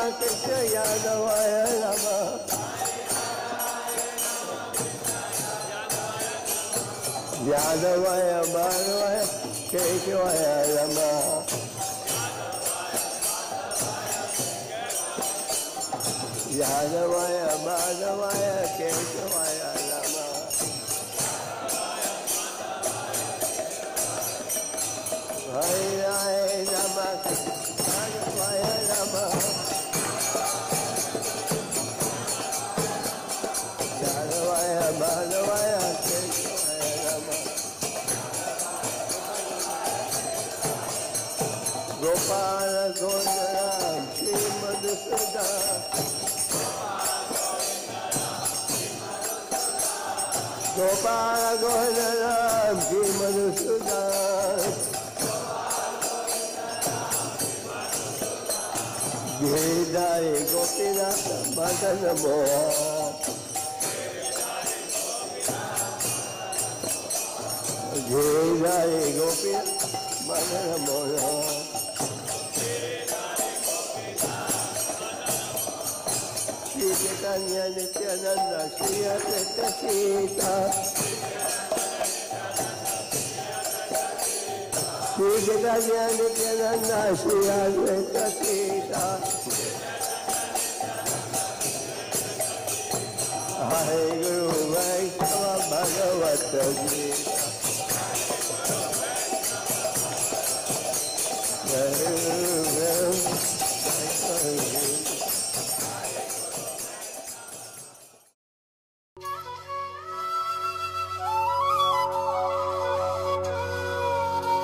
कृष्ण यादवाय नमः। यादवाय माधवाय केशवाय नमः। यादवाय माधवाय केशवाय नमः। हरिराय नमः माधवाय नमः। यादवाय माधवाय केशवाय नमः। गोपाल गोविंद श्री मधुसूदन। गोपाल गोविंद श्री मधुसूदन। गिरिधारी गोपीनाथ मदन मोहन। गिरिधारी गोपीनाथ मदन मोहन। श्री चैतन्य नित्यानंद श्री अद्वैत सीता। श्री चैतन्य नित्यानंद श्री अद्वैत सीता। हरे गुरु वैष्णव भगवत गीता। हरे